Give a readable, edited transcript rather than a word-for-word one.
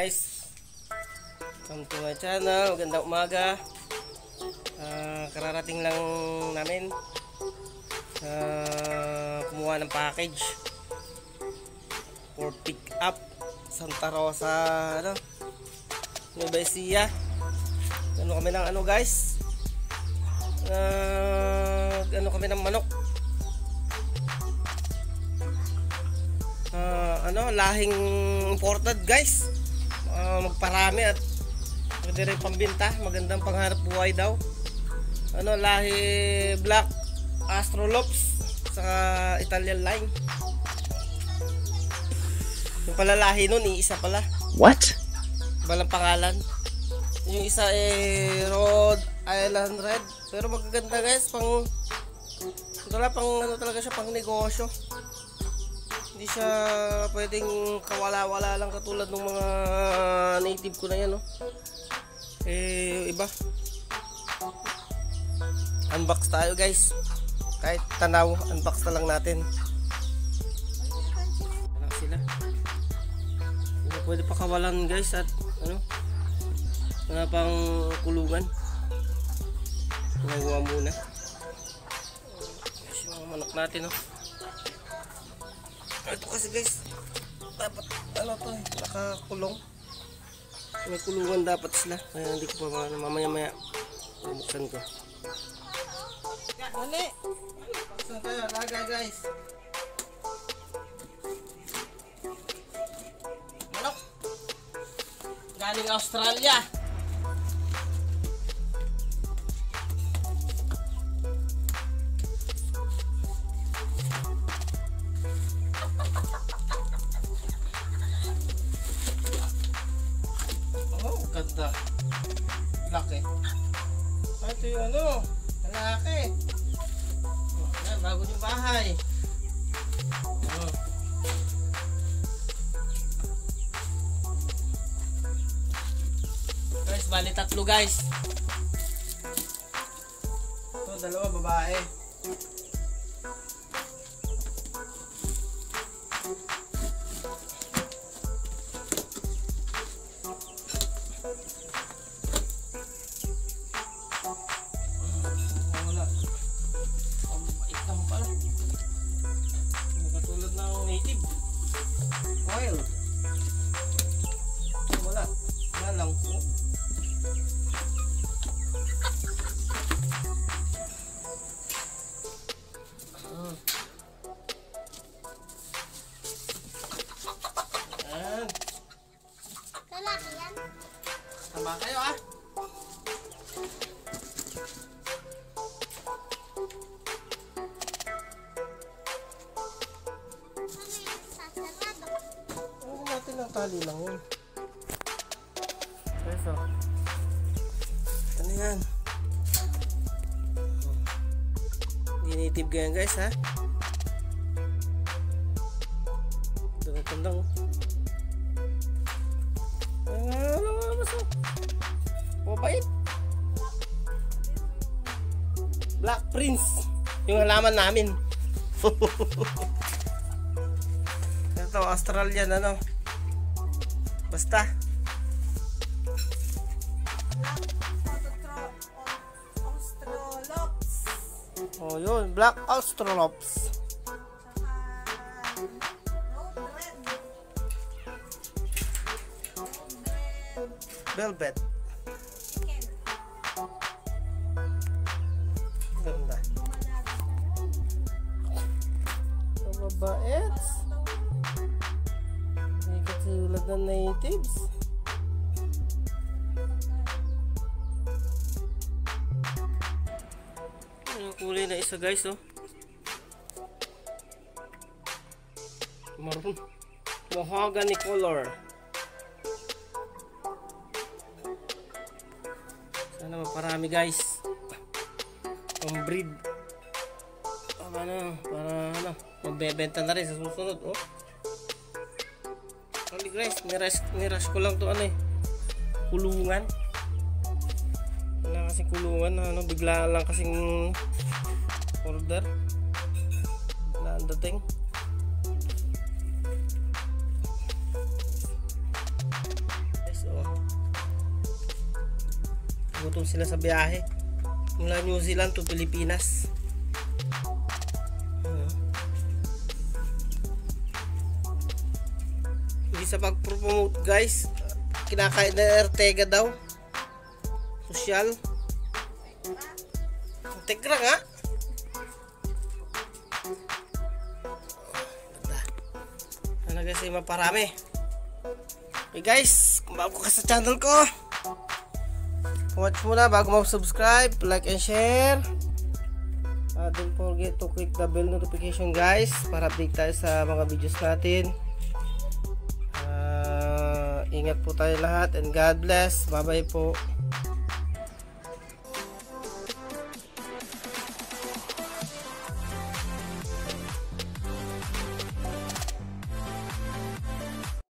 guys, welcome to my channel. Magandang umaga. Kararating lang namin kumuha ng package for pick up Santa Rosa, Nueva Ecija. Kami ng guys, kami ng manok, lahing imported guys. Magparami at pwede rin pambinta, magandang pangharap buhay daw. Lahi Black Astrolops sa Italian line. Yung pala lahi nun, iisa pala. What? Balang pangalan. Yung isa Rhode Island Red. Pero magaganda guys, pang talaga siya, pang negosyo. Hindi siya pwedeng kawala-wala lang katulad ng mga native ko na yan, iba. Unbox tayo guys. Kahit tanaw, unbox na lang natin. Sila. Hindi pwede pa kawalan guys at wala pang kulungan. Nagawa muna. Yung mga manok natin, Ito kasi guys, dapat nakakulong. May kulungan dapat sila. Kaya hindi ko pa mamaya bubuksan ko. Dali! Buksan tayo, laga guys. Manok! Galing Australia. Ganda. Laki. Ito yung lalaki. Yan, bago yung bahay. Guys, bali tatlo guys. Ito, dalawa babae. Oil. Wala lang po. Lalaki yan. Tama kayo natin ang tali lang yun. Peso. Ano yan? Ginitib ganyan guys Tandang. Mabait. Black Prince. Yung halaman namin. Ito Australian basta Austrolops. yun, Black Astrolops. Velvet. Ganda. Mabait. Hindi katulad ng natives. Yung kulay na isa guys, maroon. Mahogany color. Sana maparami guys. Pang breed. Para magbebenta na rin sa susunod. Holy guys, nirush ko lang to kulungan. Wala kasing kulungan, bigla lang kasing order. Wala ang dating. Gutom sila sa biyahe. Mula New Zealand to Pilipinas. Hindi sa pag-promote guys. Kinakain na Ortega daw. Sosyal. Integra nga. Ganda. Sana guys ay maparami. Okay guys, kung bago ka sa channel ko, watch muna bago mag-subscribe, like and share. Don't forget to click the bell notification guys para update tayo sa mga videos natin. Ingat po tayo lahat and God bless. Bye bye po.